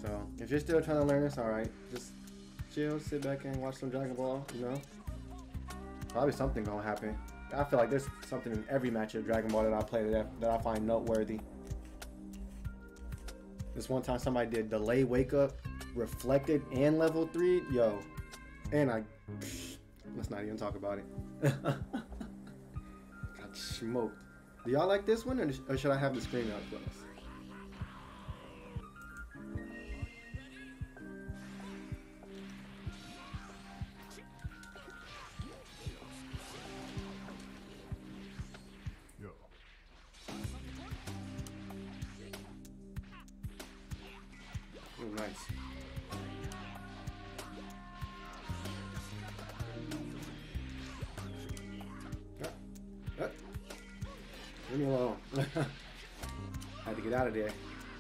So if you're still trying to learn, it's alright. Just chill, sit back and watch some Dragon Ball, you know? Probably something gonna happen. I feel like there's something in every match of Dragon Ball that I play that I find noteworthy. This one time somebody did delay wake up, reflected, and level 3. Yo. And let's not even talk about it. Got smoked. Do y'all like this one, or should I have the screen out close? Oh, nice. Leave me alone. Had to get out of there.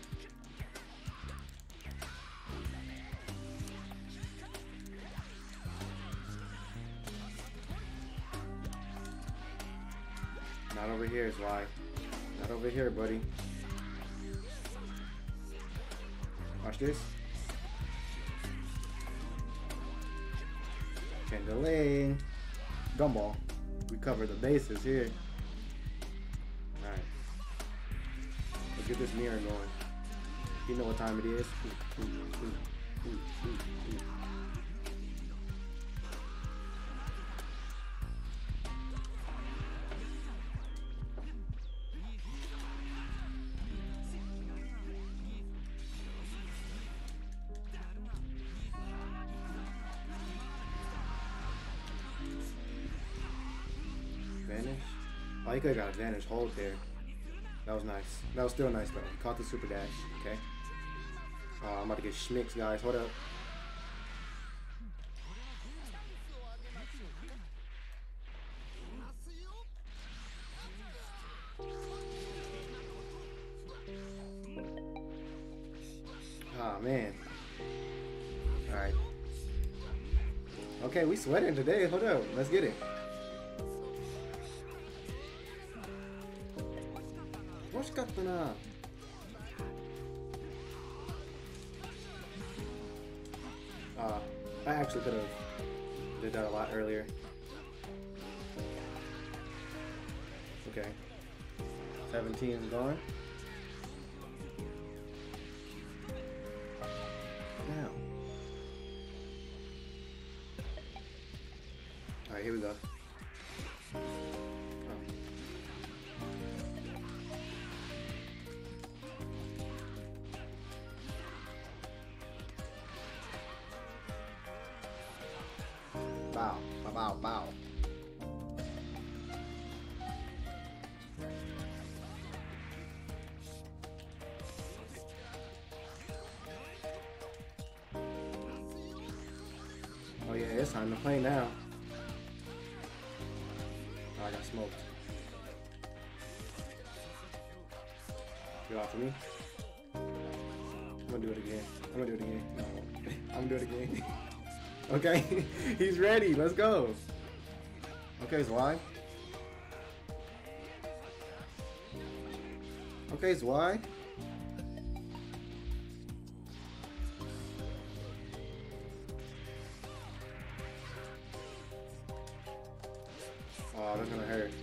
Not over here is why. Not over here, buddy. Watch this. Can't delay. Gumball. We cover the bases here. Alright. Let's get this mirror going. You know what time it is. Vanish? Oh, he could have got a vanish hold there. That was nice. That was still nice though. He caught the super dash. Okay. I'm about to get schmicks, guys. Hold up. Oh man. Alright. Okay, we sweating today. Hold up. Let's get it. I actually could have did that a lot earlier. Okay. 17 is gone. Now. Alright, here we go. Bow, bow, bow. Oh yeah, it's time to play now. Oh, I got smoked. Get off of me. I'm gonna do it again. I'm gonna do it again. No. I'm gonna do it again. Okay, he's ready. Let's go. Okay, Zwei. Okay, Zwei. Oh, that's gonna hurt.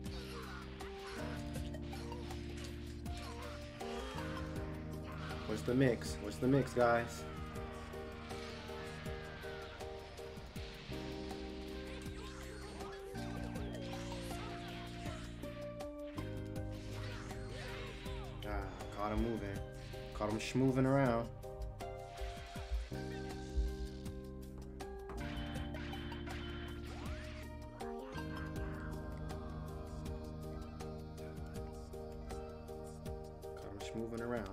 What's the mix? What's the mix, guys? Caught him moving. Caught him schmooving around. Caught him schmooving around.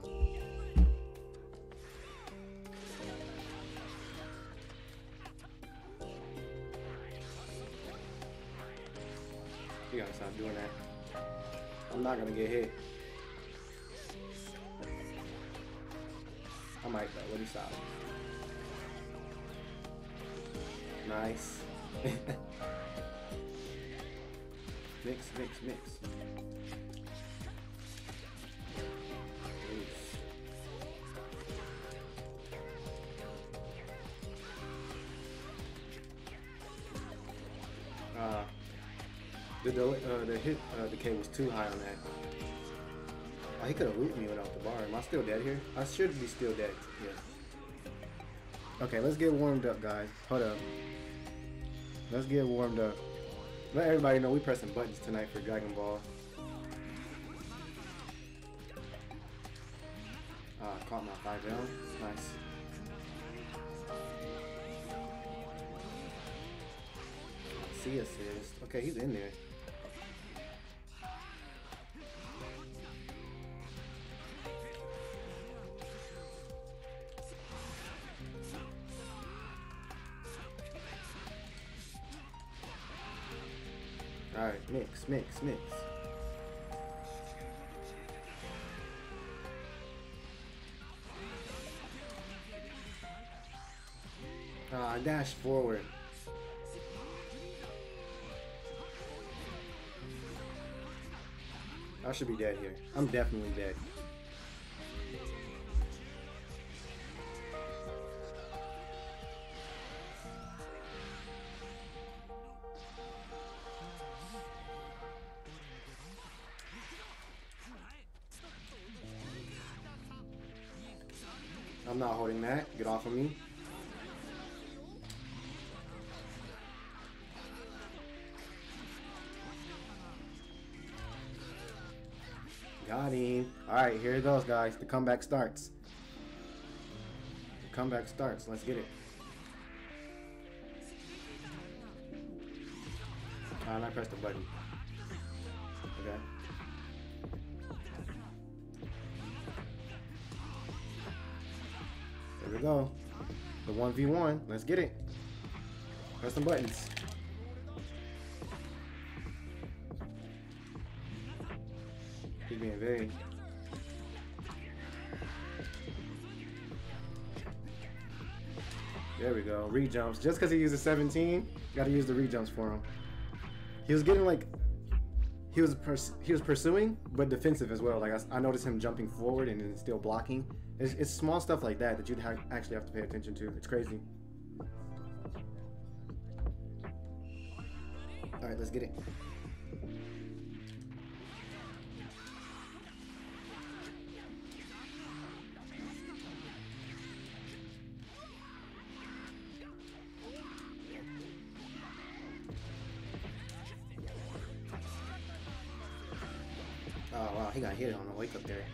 You gotta stop doing that. I'm not gonna get hit. I might though. Let me stop. Nice. Mix, mix, mix. Loose. The hit decay was too high on that. Oh, he could have looped me without the bar. Am I still dead here? I should be still dead. Yeah. Okay, let's get warmed up, guys. Hold up. Let's get warmed up. Let everybody know we pressing buttons tonight for Dragon Ball. Ah, caught my 5L. Nice. See assist. Okay, he's in there. Alright, mix. Dash forward. I should be dead here. I'm definitely dead. I'm not holding that. Get off of me. Got him. Alright, here it goes, guys. The comeback starts. The comeback starts. Let's get it. And I pressed the button. Okay. There we go. The 1v1. Let's get it. Press some buttons. He's being very... There we go. Re-jumps. Just because he uses 17, gotta use the re-jumps for him. He was getting like... He was pursuing, but defensive as well. Like I noticed him jumping forward and then still blocking. It's small stuff like that that you'd actually have to pay attention to. It's crazy. Alright, let's get it. Oh wow, he got hit on the wake up there.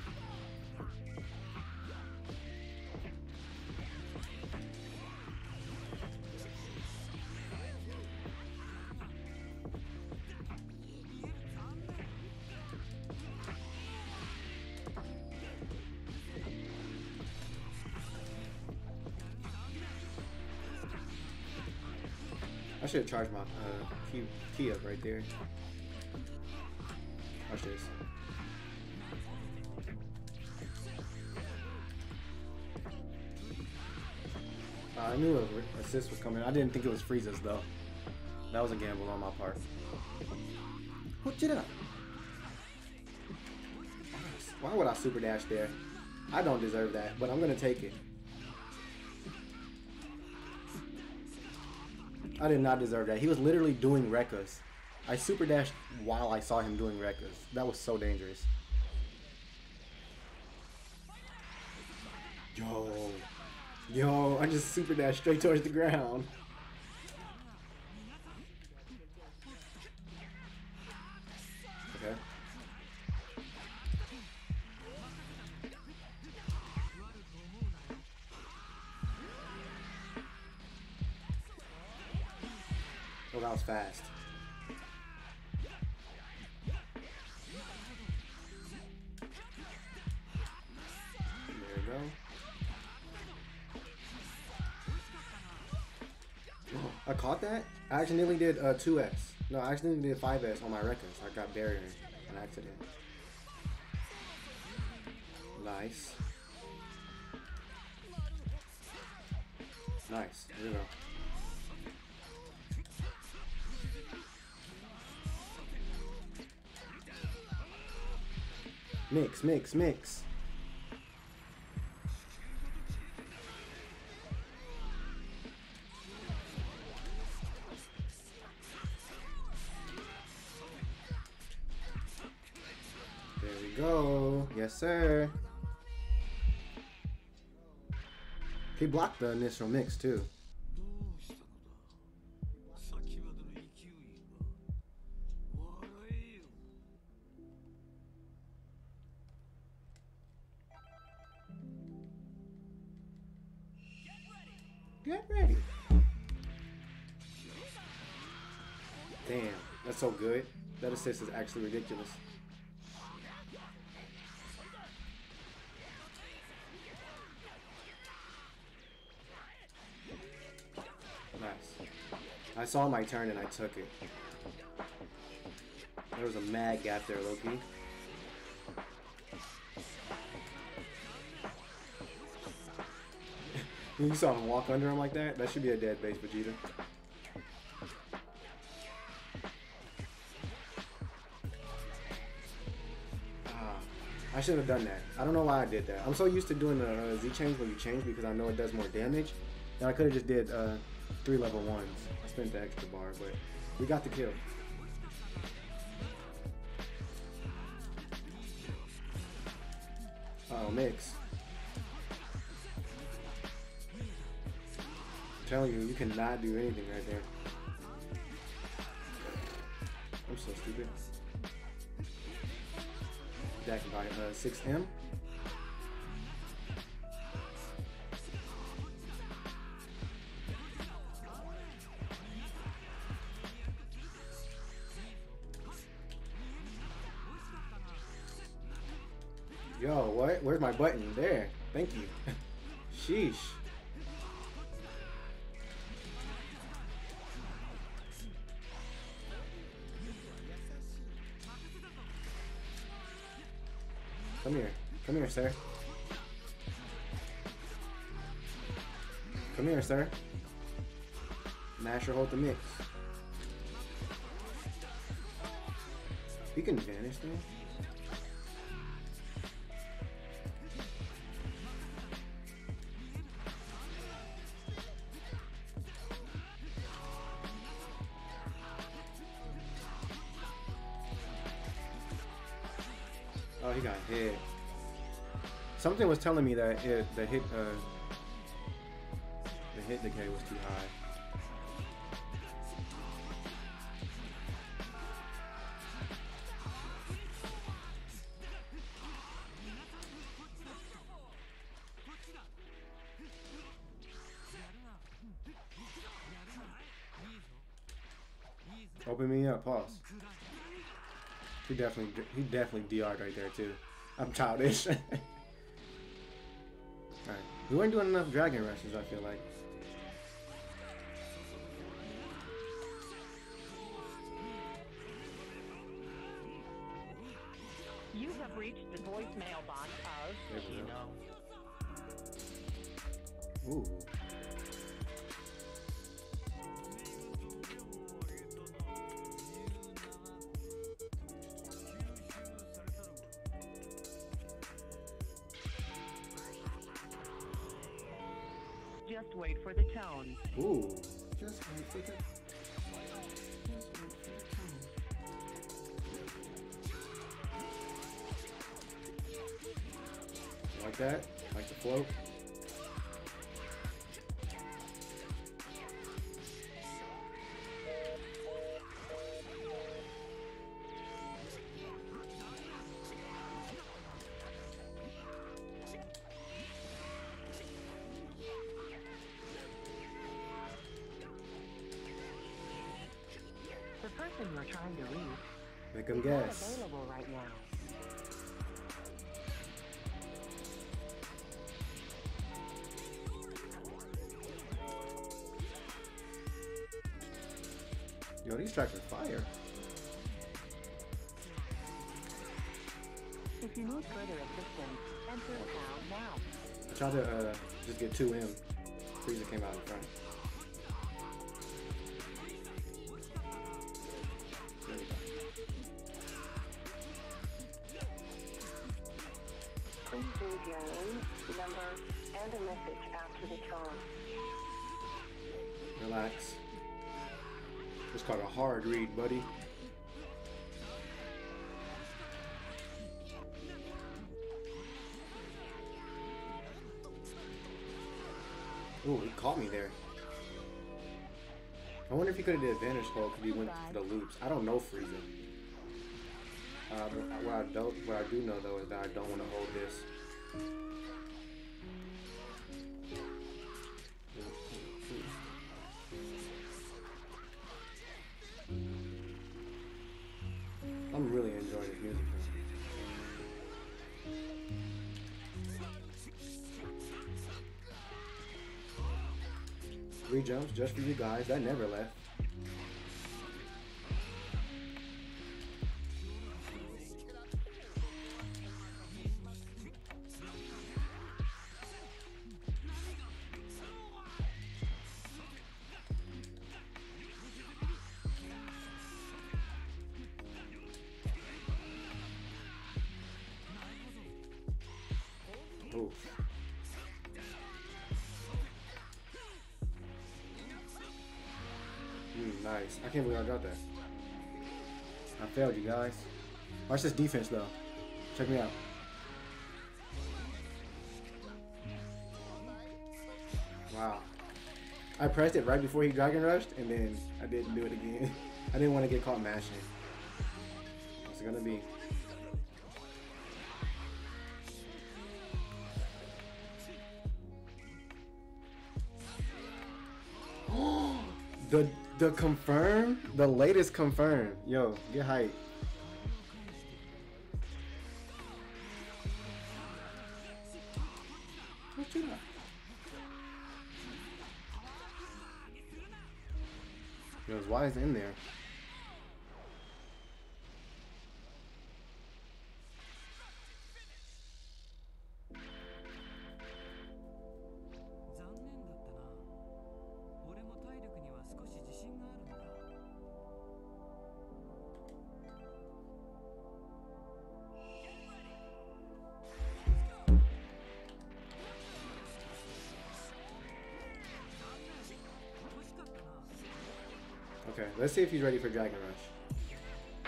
I should have charged my key up right there. Watch this. I knew an assist was coming. I didn't think it was Frieza's though. That was a gamble on my part. Hooked it up. Why would I super dash there? I don't deserve that, but I'm gonna take it. I did not deserve that. He was literally doing Rekkas. I super dashed while I saw him doing Rekkas. That was so dangerous. Yo, I just super dashed straight towards the ground. Okay. Oh, that was fast. There we go. Oh, I caught that? I accidentally did 2S. No, I accidentally did 5S on my Rekkas. I got barrier on accident. Nice. Nice. There we go. Mix, mix, mix. go. Yes, sir. He blocked the initial mix, too. Get ready. Damn, that's so good. That assist is actually ridiculous. Nice. I saw my turn and I took it. There was a mad gap there, Loki. You saw him walk under him like that? That should be a dead base, Vegeta. I should have done that. I don't know why I did that. I'm so used to doing the Z change when you change because I know it does more damage. And I could have just did 3 level 1s. I spent the extra bar, but we got the kill. Uh oh, mix. I'm telling you, you cannot do anything right there. I'm so stupid. That can buy 6M. Yo, what? Where's my button? There. Thank you. Sheesh. Come here. Come here, sir. Come here, sir. Mash or hold the mix. He can vanish though. Oh, he got hit. Something was telling me that the hit decay was too high. Open me up. Pause. He definitely DR'd right there too. I'm childish. Alright. We weren't doing enough dragon rushes, I feel like. You have reached the voicemail box of Shino. Ooh. Just wait for the tone. Ooh. Just wait for the tone. Like that? Like the float? The person you're trying to reach Make them is not guess. available right now. Yo, these tracks are fire. If you need further assistance, enter pound now. I tried to just get 2M. Frieza came out in front. There we go. Please leave your name, number, and a message after the tone. Relax. It's called a hard read, buddy. Ooh, he caught me there. I wonder if he could have did advantage hold because he went for the loops. I don't know Frieza. What I do know though is that I don't want to hold this. I'm really enjoying this music. 3 jumps just for you guys. That never left. Ooh. Nice. I can't believe I got that. I failed you guys. Watch this defense though. Check me out. Wow. I pressed it right before he Dragon Rushed and then I didn't do it again. I didn't want to get caught mashing. What's it gonna be? The confirm, the latest confirm. Yo, get hype. What you got? Yo, why is it in there? Okay, let's see if he's ready for Dragon Rush.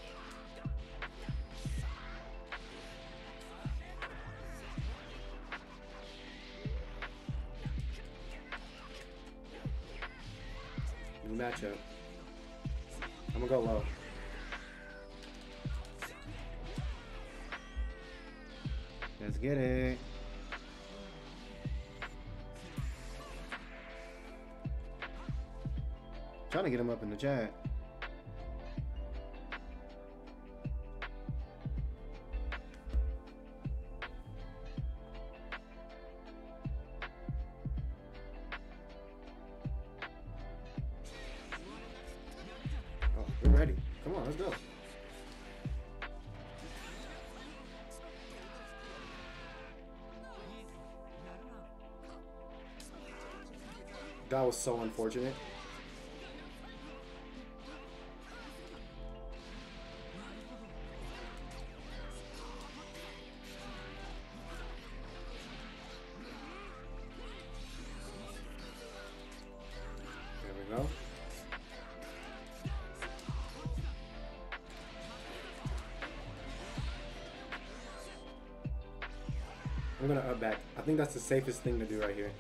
New matchup. I'm gonna go low. Let's get it. Trying to get him up in the chat. Oh, we're ready. Come on, let's go. That was so unfortunate. Go. I'm gonna up back. I think that's the safest thing to do right here.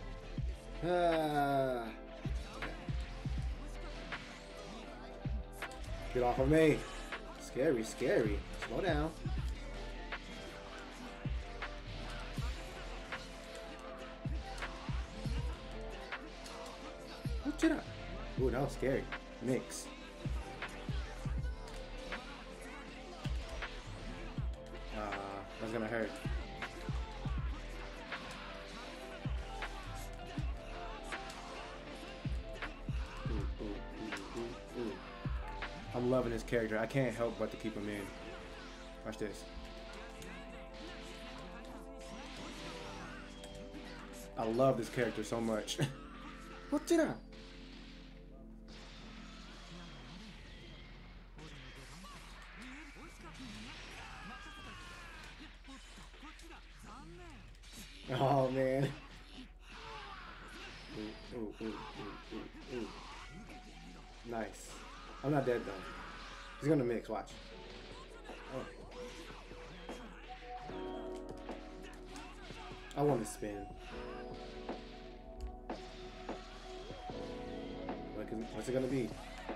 Get off of me. Scary, scary. Slow down. What you up? Ooh, that was scary. Mix. That's gonna hurt. Ooh, ooh, ooh, ooh, ooh. I'm loving this character. I can't help but to keep him in. Watch this. I love this character so much. What you up? Oh man. Ooh, ooh, ooh, ooh, ooh, ooh. Nice. I'm not dead though. He's gonna mix, watch. Oh. I want to spin. What's it gonna be?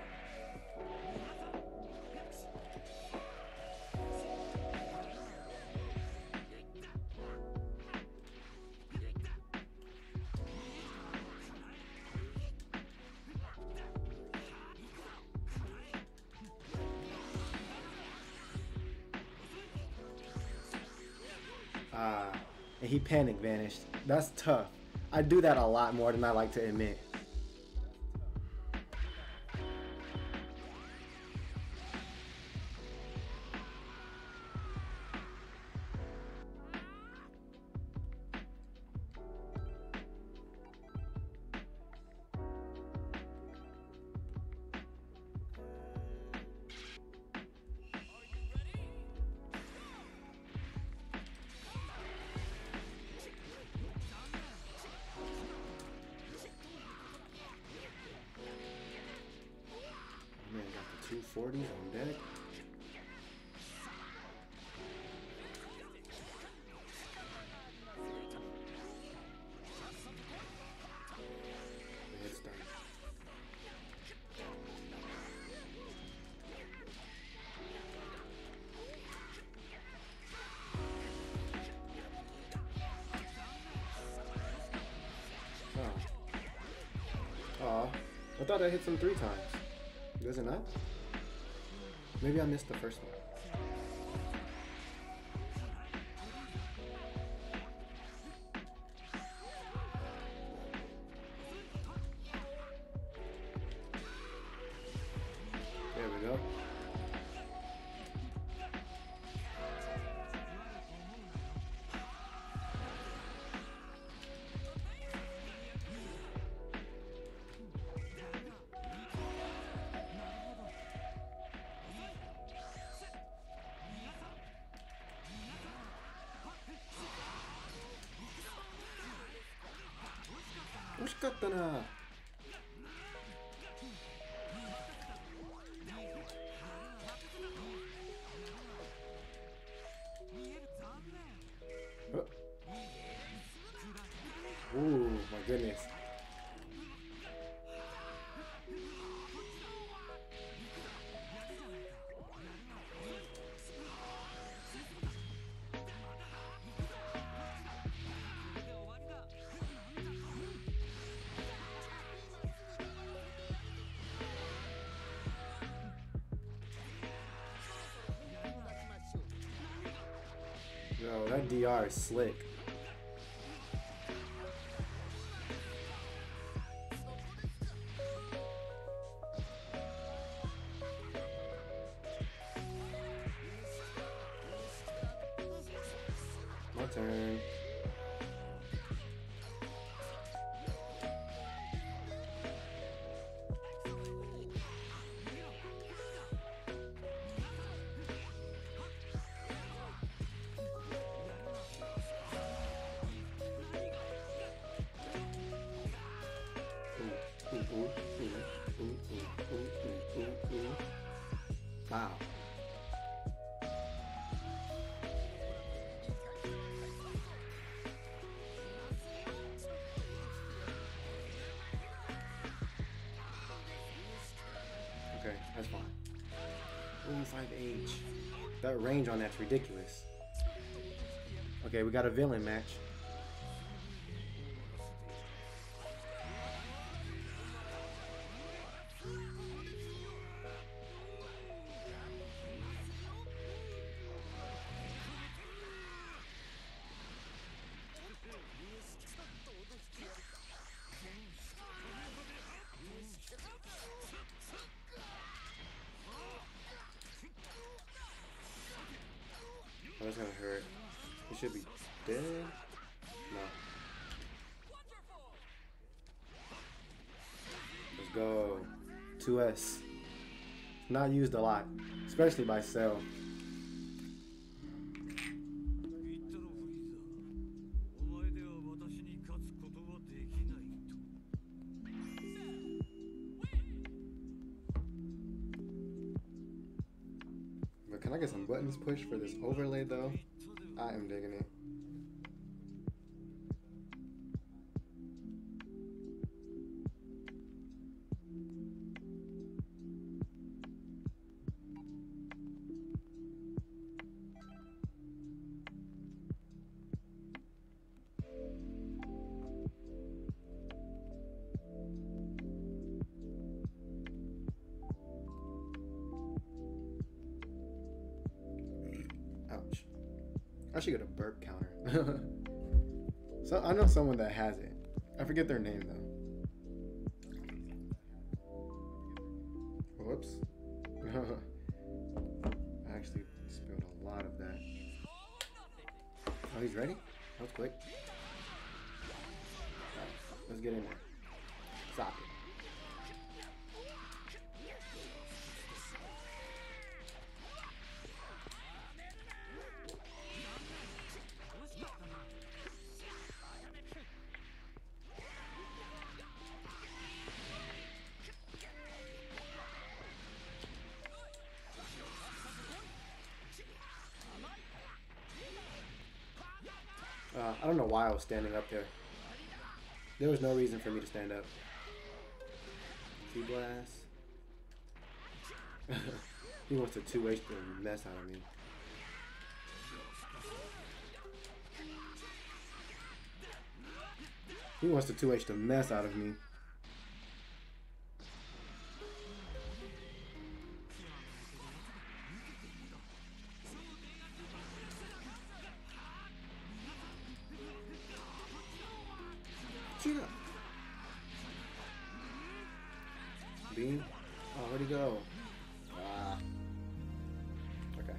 And he panic vanished. That's tough. I do that a lot more than I like to admit. Man, got the 240s on deck. It's done. Oh. I thought I hit them 3 times. Does it not? Maybe I missed the first one. There we go. Oshikatta. Ooh, my goodness. Yo, that DR is slick. My turn. Wow. Okay, that's fine. Ooh, 5H. That range on that's ridiculous. Okay, we got a villain match. Oh, that's gonna hurt. He should be dead. No. Let's go. 2S. Not used a lot, especially by Cell. But can I get some buttons pushed for this overlay though? I am digging it. I should get a burp counter. So I know someone that has it. I forget their name though. Whoops. I actually spilled a lot of that. Oh, he's ready? That was quick. Alright, let's get in there. Stop it. I don't know why I was standing up there. There was no reason for me to stand up. T-Blast. He wants to 2H the mess out of me. He wants to 2H the mess out of me. Beam? Oh, where'd he go? Ah. Okay.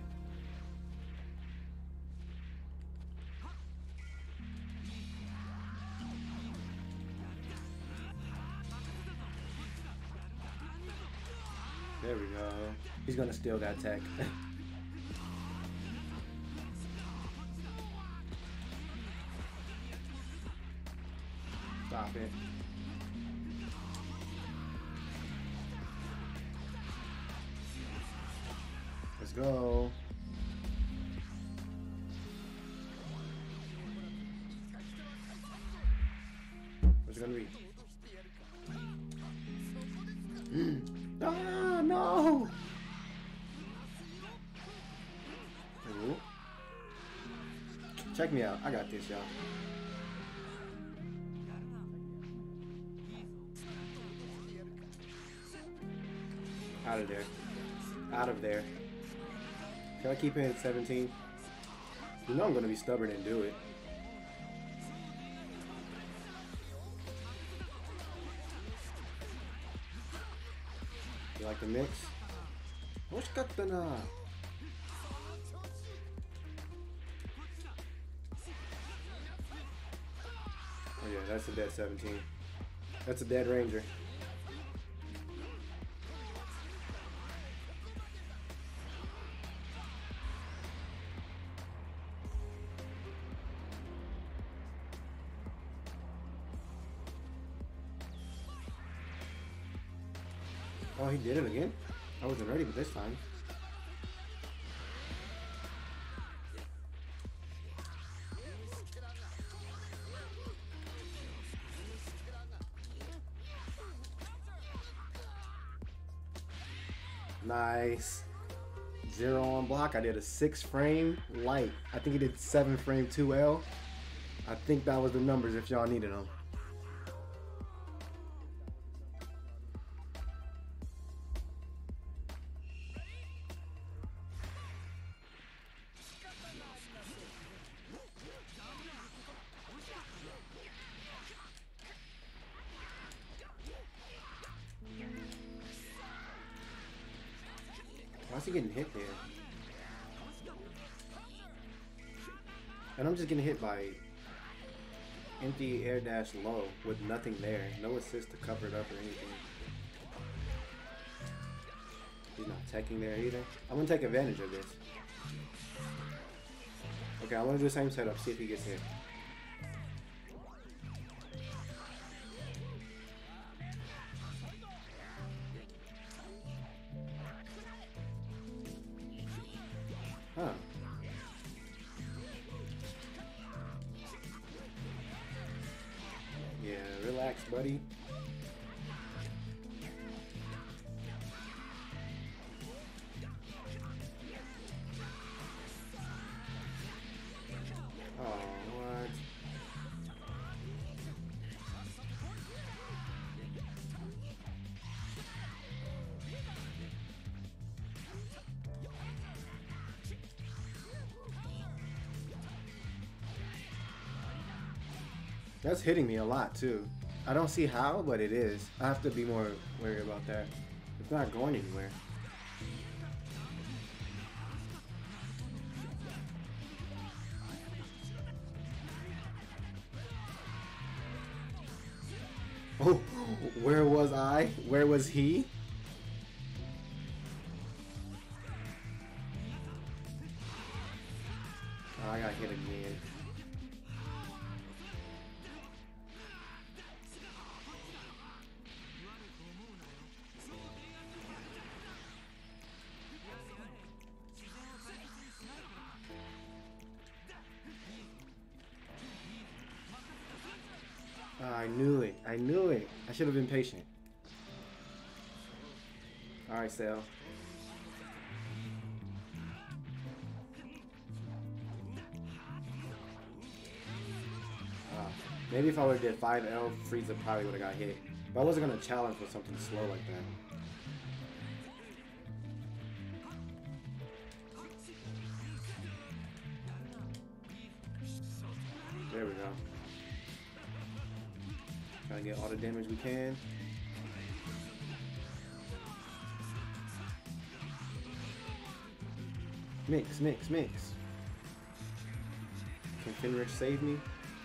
There we go. He's gonna steal that tech. Stop it. Let's go. What's it gonna be? Ah, no! Ooh. Check me out. I got this, y'all. Out of there. Out of there. Can I keep it at 17? You know I'm going to be stubborn and do it. You like the mix? Oh yeah, that's a dead 17. That's a dead ranger. Oh, he did it again? I wasn't ready for this time. Nice. 0 on block. I did a 6 frame light. I think he did 7 frame 2L. I think that was the numbers if y'all needed them. Why is he getting hit there? And I'm just getting hit by empty air dash low with nothing there. No assist to cover it up or anything. He's not teching there either. I'm going to take advantage of this. Okay, I want to do the same setup. See if he gets hit. Huh. Yeah, relax, buddy. Oh, what? That's hitting me a lot too. I don't see how, but it is. I have to be more wary about that. It's not going anywhere. Oh, where was I? Where was he? Oh, I got hit again. I knew it. I knew it. I should have been patient. Alright, Cell. Maybe if I would have did 5L, Frieza probably would have got hit. But I wasn't going to challenge with something slow like that. There we go. Trying to get all the damage we can. Mix, mix, mix. Can Finrich save me?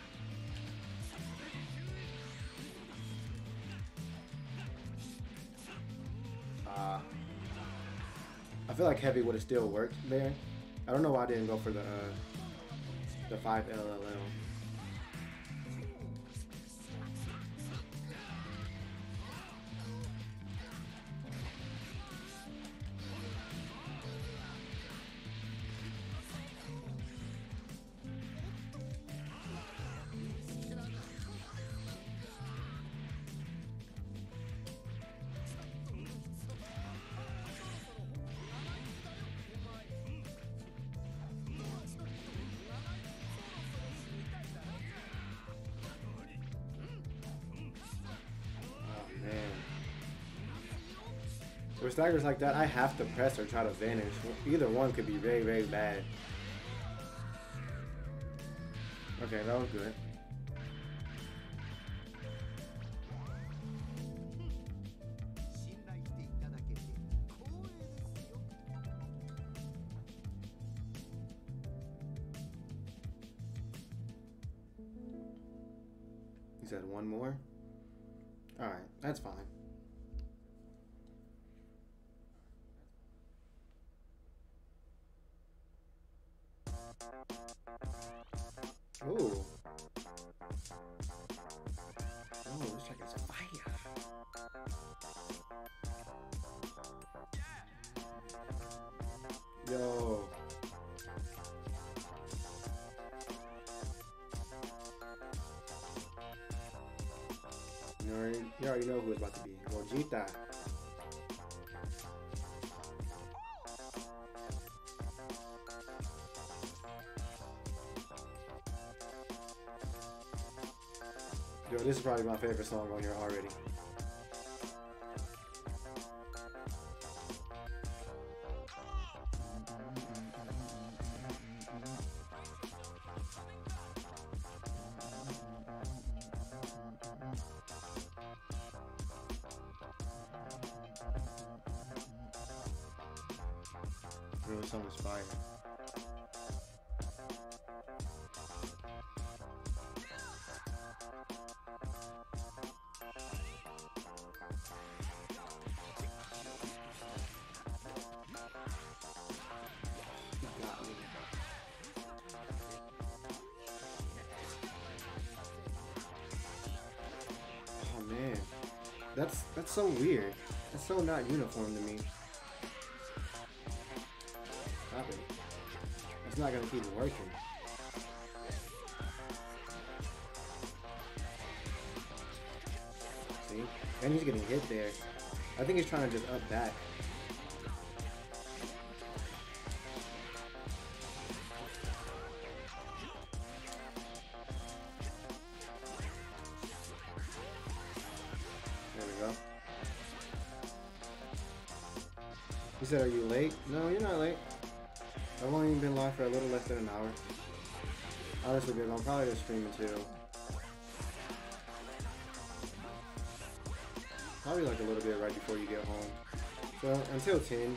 I feel like Heavy would have still worked there. I don't know why I didn't go for the 5 LLL. With staggers like that, I have to press or try to vanish. Either one could be very, very bad. Okay, that was good. You said one more? Alright, that's fine. Ooh. Oh, this track is fire. Yo. You already know who it's about to be. Gogeta. Yo, this is probably my favorite song on here already. Bro, this song is fire. Oh man, that's so weird. That's so not uniform to me. Stop it. It's not gonna keep working. See? And he's getting hit there. I think he's trying to just up back. There we go. He said, "Are you late?" No, you're not late. I've only been live for a little less than an hour. Honestly, babe, I'm probably just streaming too. Probably like a little bit right before you get home. So until 10.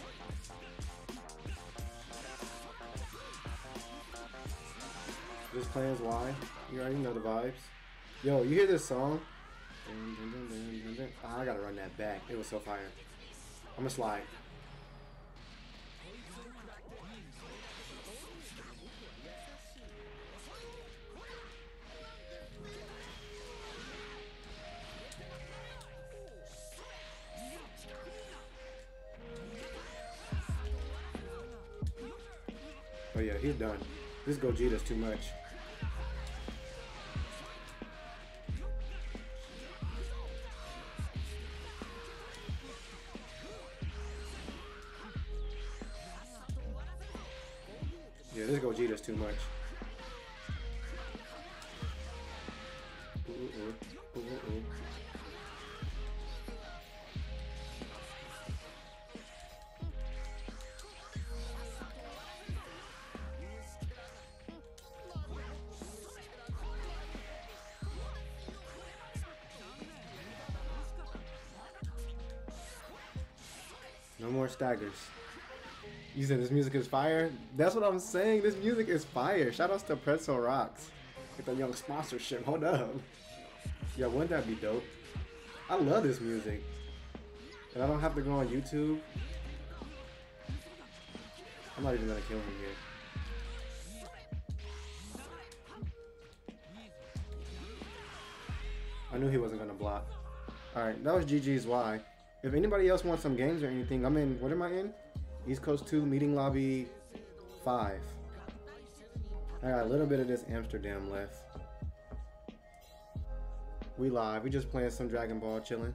Just playing as Y. You already know the vibes. Yo, you hear this song? Ah, I gotta run that back. It was so fire. I'm gonna slide. Oh yeah, he's done. This Gogeta's too much. Yeah, this Gogeta's too much. Ooh. No more staggers. You said this music is fire? That's what I'm saying. This music is fire. Shout outs to Pretzel Rocks. Get that young sponsorship. Hold up. Yeah, wouldn't that be dope? I love this music. And I don't have to go on YouTube. I'm not even gonna kill him here. I knew he wasn't gonna block. Alright, that was GG's Y. If anybody else wants some games or anything, I'm in, what am I in? East Coast 2, Meeting Lobby 5. I got a little bit of this Amsterdam left. We live. We just playing some Dragon Ball, chilling.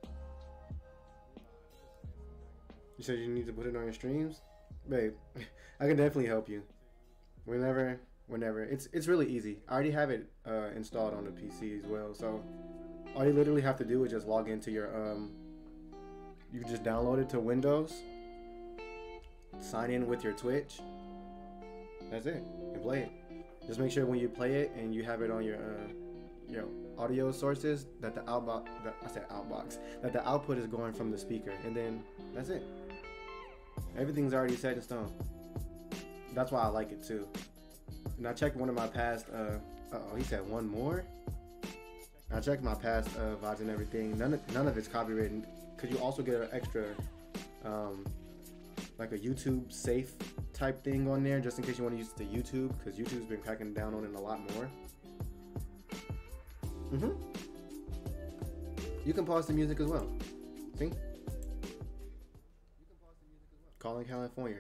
You said you need to put it on your streams? Babe, I can definitely help you. Whenever. It's really easy. I already have it installed on the PC as well, so all you literally have to do is just log into your, you just download it to Windows, sign in with your Twitch, that's it, and play it. Just make sure when you play it and you have it on your audio sources that the that the output is going from the speaker, and then that's it. Everything's already set in stone. That's why I like it too. And I checked one of my past, he said one more? I checked my past VODs and everything. None of it's copywritten. Could you also get an extra, like a YouTube safe type thing on there, just in case you want to use it to YouTube, because YouTube's been cracking down on it a lot more. You can pause the music as well. See? Calling California.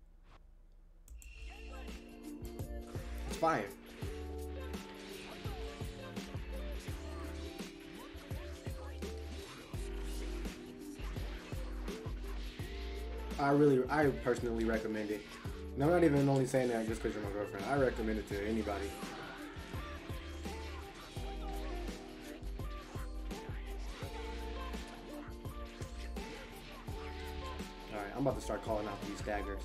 It's fire. I personally recommend it. And I'm not even only saying that just because you're my girlfriend. I recommend it to anybody. Alright, I'm about to start calling out these daggers.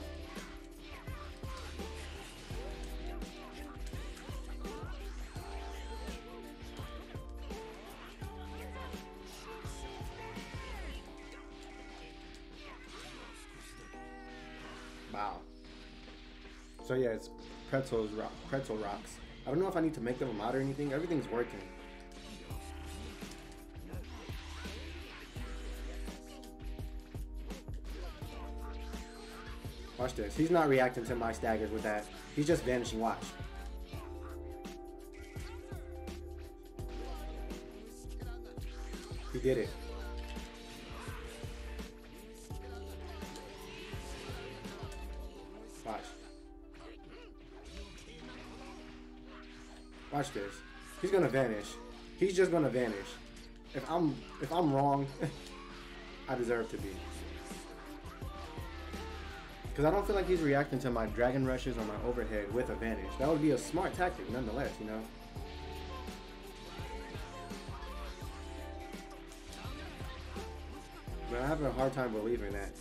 Wow. So yeah, it's Pretzel Rocks. I don't know if I need to make them a mod or anything. Everything's working. Watch this. He's not reacting to my staggers with that. He's just vanishing. Watch. He did it. Watch. Watch this. He's gonna vanish. He's just gonna vanish. If I'm wrong, I deserve to be. Because I don't feel like he's reacting to my dragon rushes or my overhead with a vanish. That would be a smart tactic nonetheless, you know? But I have a hard time believing that.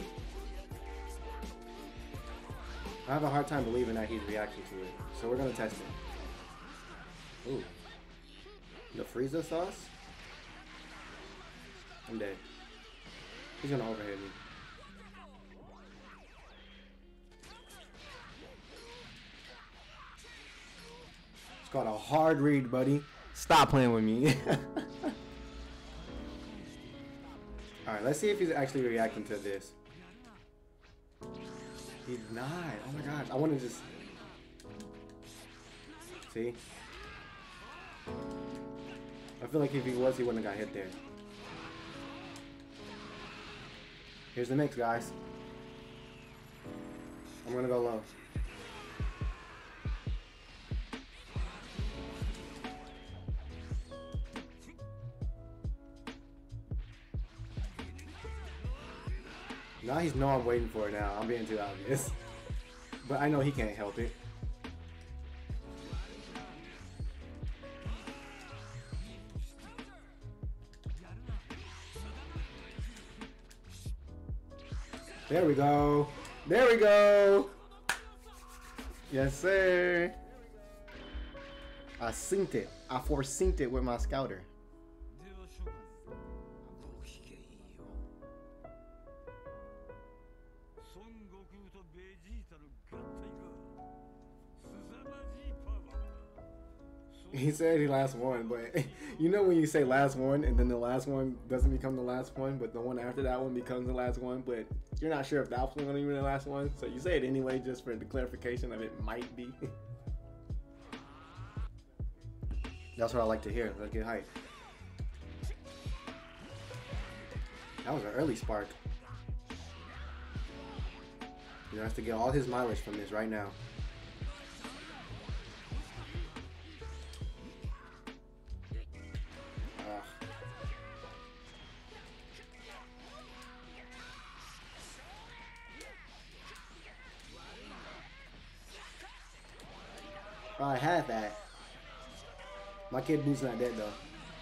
I have a hard time believing that he's reacting to it. So we're gonna test it. Ooh. The Frieza sauce? I'm dead. He's gonna overhead me. It's called a hard read, buddy. Stop playing with me. Alright, let's see if he's actually reacting to this. He's not. Oh my gosh. I want to just... See? I feel like if he was, he wouldn't have got hit there. Here's the mix, guys. I'm gonna go low. Now he's know I'm waiting for it now. I'm being too obvious. But I know he can't help it. There we go. There we go. Yes, sir. I synced it. I foresynced it with my scouter. He said he last one, but you know when you say last one and then the last one doesn't become the last one, but the one after that one becomes the last one, but you're not sure if that one's gonna be the last one, so you say it anyway just for the clarification of it might be. That's what I like to hear. Let's get hype. That was an early spark. He has to get all his mileage from this right now. I had that. My kid boo's not dead though.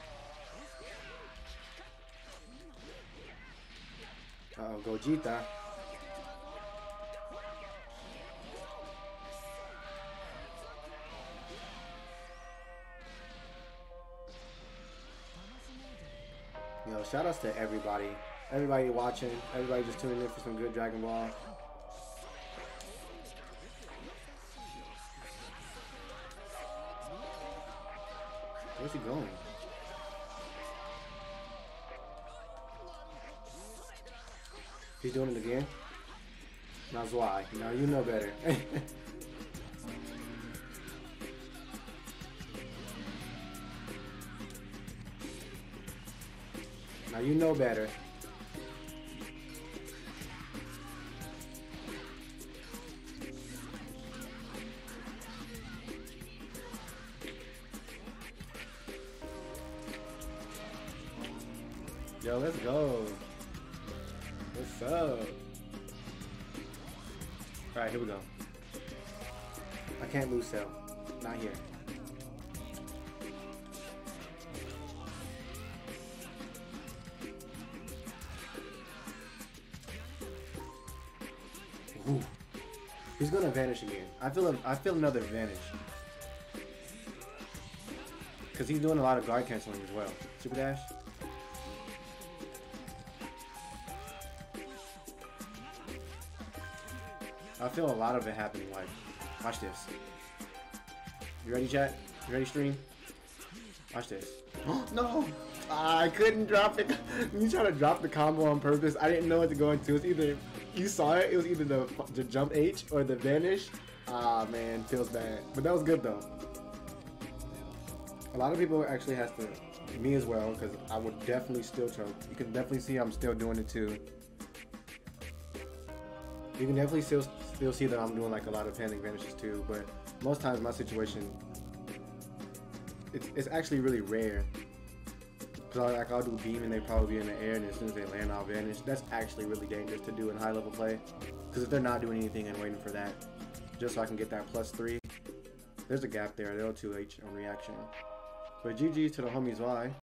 Uh-oh, Gogeta. Yo, shout outs to everybody. Everybody watching. Everybody just tuning in for some good Dragon Ball. Where's he going? He's doing it again? That's why. Now you know better. Now you know better. Yo, let's go. What's up? Alright, here we go. I can't lose Cell. Not here. Ooh. He's gonna vanish again. I feel another vanish. Cause he's doing a lot of guard canceling as well. Super dash. I feel a lot of it happening. Like, watch this. You ready, chat? You ready, stream? Watch this. No! I couldn't drop it. You try to drop the combo on purpose. I didn't know what to go into. It's either you saw it. It was either the jump H or the vanish. Ah man, feels bad. But that was good though. A lot of people actually has to, me as well, because I would definitely still choke. You can definitely see I'm still doing it too. You can definitely still see that I'm doing like a lot of panic vanishes too, but most times my situation, it's actually really rare. Cause I'll do beam and they probably be in the air, and as soon as they land, I'll vanish. That's actually really dangerous to do in high level play, because if they're not doing anything and waiting for that, just so I can get that +3, there's a gap there. They'll 2H on reaction. But GG's to the homies Y.